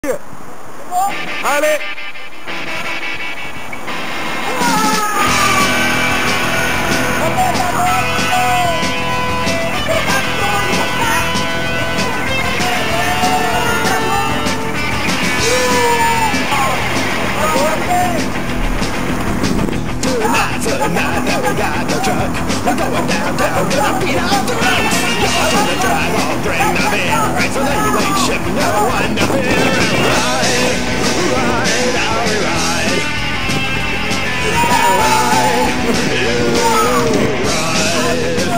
Allez. Tonight that we got the truck, we're going downtown, gonna beat out the roads. You're gonna drive, I'll bring the beer, right? So that you ain't ship no one to fear. And ride, ride, how we ride. And ride, you ride.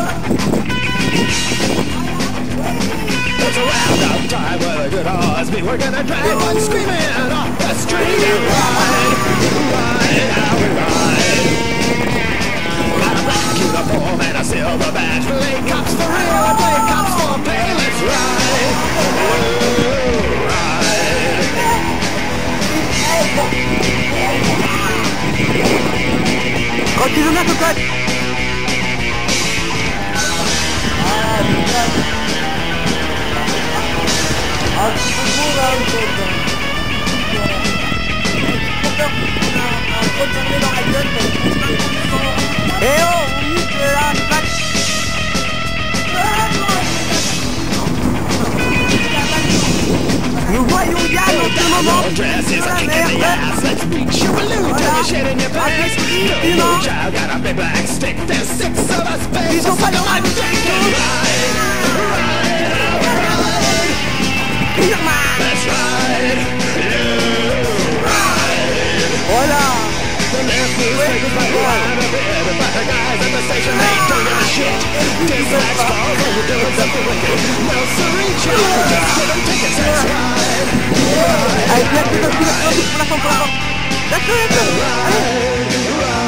It's a round-up time with a good horse, we're gonna drive on screaming off the street. And ride, ride, how we ride. Uniform and a silver badge. Play cops for real, play cops for pay. Let's ride, ride. Continue to cut. Nous voyons bien notre moment. Dress is a kick in the ass. Let's beat you a loot till you shit in your pants. No child got a big black stick. There's 6 of us, baby. So follow my dick and ride, ride, ride. Let's ride, ride. Voilà. The left newspapers might ride a bit, but the guys at the station, they don't give a shit. Dispatch calls, oh, you're doing something wicked. No, siree, child, just get them tickets. Let's ride, ride. Allez, viens, tu peux la pour la porte. D'accord, d'accord. Allez.